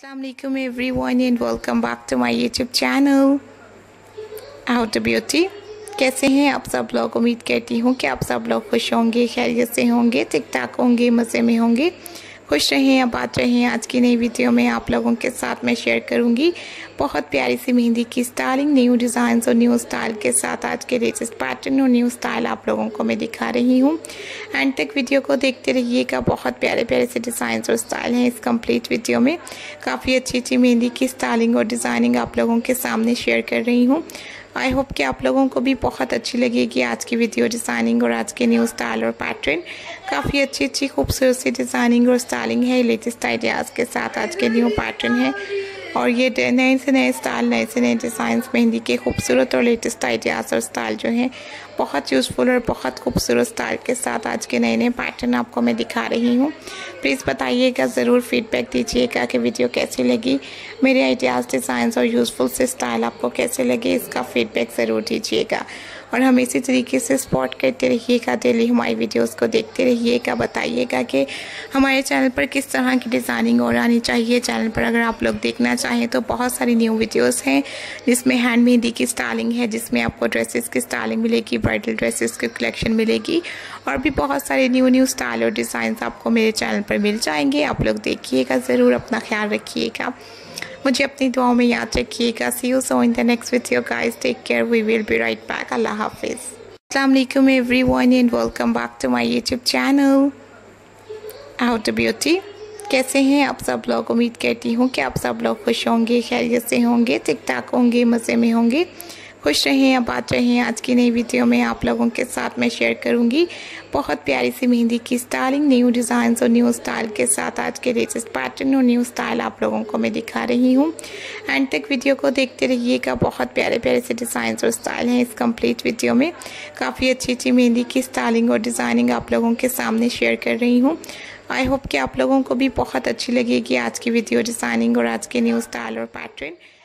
Assalamualaikum everyone and welcome back to my YouTube channel How to Beauty। कैसे हैं आप सब लोग। उम्मीद करती हूँ कि आप सब लोग खुश होंगे, खैरियत से होंगे, ठीक ठाक होंगे, मज़े में होंगे। खुश रहें, आबाद रहें। आज की नई वीडियो में आप लोगों के साथ मैं शेयर करूँगी बहुत प्यारी सी मेहंदी की स्टाइलिंग, न्यू डिज़ाइन और न्यू स्टाइल के साथ। आज के लेटेस्ट पैटर्न और न्यू स्टाइल आप लोगों को मैं दिखा रही हूँ। एंड तक वीडियो को देखते रहिएगा। बहुत प्यारे प्यारे से डिज़ाइन और स्टाइल हैं इस कंप्लीट वीडियो में। काफ़ी अच्छी अच्छी मेहंदी की स्टाइलिंग और डिज़ाइनिंग आप लोगों के सामने शेयर कर रही हूँ। आई होप कि आप लोगों को भी बहुत अच्छी लगेगी आज की वीडियो डिज़ाइनिंग और आज के न्यू स्टाइल और पैटर्न। काफ़ी अच्छी अच्छी खूबसूरत सी डिज़ाइनिंग और स्टाइलिंग है लेटेस्ट आइडियाज़ के साथ। आज के न्यू पैटर्न है और ये नए से नए स्टाइल, नए से नए डिज़ाइंस, मेहंदी के खूबसूरत और लेटेस्ट आइडियाज़ और स्टाइल जो हैं बहुत यूज़फुल और बहुत खूबसूरत स्टाइल के साथ आज के नए नए पैटर्न आपको मैं दिखा रही हूँ। प्लीज़ बताइएगा, ज़रूर फीडबैक दीजिएगा कि वीडियो कैसी लगी, मेरे आइडियाज़, डिज़ाइंस और यूज़फुल से स्टाइल आपको कैसे लगे, इसका फीडबैक ज़रूर दीजिएगा। और हम इसी तरीके से सपोर्ट करते रहिएगा, डेली हमारी वीडियोस को देखते रहिएगा। बताइएगा कि हमारे चैनल पर किस तरह की डिज़ाइनिंग और आनी चाहिए। चैनल पर अगर आप लोग देखना चाहें तो बहुत सारी न्यू वीडियोस हैं जिसमें हैंड मेहंदी की स्टाइलिंग है, जिसमें आपको ड्रेसेस की स्टाइलिंग मिलेगी, ब्राइडल ड्रेसेस की कलेक्शन मिलेगी और भी बहुत सारे न्यू स्टाइल और डिज़ाइन आपको मेरे चैनल पर मिल जाएंगे। आप लोग देखिएगा, ज़रूर अपना ख्याल रखिएगा, मुझे अपनी दुआओं में याद रखिएगा। See you soon in the next video guys, take care, we will be right back। अल्लाह हाफिज़। Assalamualaikum everyone and welcome back to my YouTube channel How to Beauty। कैसे हैं आप सब लोग। उम्मीद करती हूँ कि आप सब लोग खुश होंगे, खैरियत से होंगे, ठीक ठाक होंगे, मज़े में होंगे। खुश रहें, आबाद रहें। आज की नई वीडियो में आप लोगों के साथ मैं शेयर करूंगी बहुत प्यारी सी मेहंदी की स्टाइलिंग, न्यू डिज़ाइन और न्यू स्टाइल के साथ। आज के लेटेस्ट पैटर्न और न्यू स्टाइल आप लोगों को मैं दिखा रही हूँ। एंड तक वीडियो को देखते रहिएगा। बहुत प्यारे प्यारे से डिज़ाइन और स्टाइल हैं इस कंप्लीट वीडियो में। काफ़ी अच्छी अच्छी मेहंदी की स्टाइलिंग और डिज़ाइनिंग आप लोगों के सामने शेयर कर रही हूँ। आई होप कि आप लोगों को भी बहुत अच्छी लगेगी आज की वीडियो डिज़ाइनिंग और आज के न्यू स्टाइल और पैटर्न।